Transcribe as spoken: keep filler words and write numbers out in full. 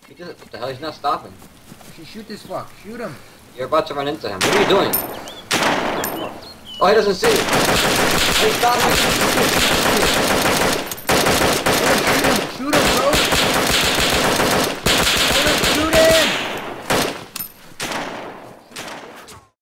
He just, what the hell? He's not stopping. Shoot this fuck. Shoot him. You're about to run into him. What are you doing? Oh, he doesn't see you. Hey, stop me. Shoot him. Shoot him.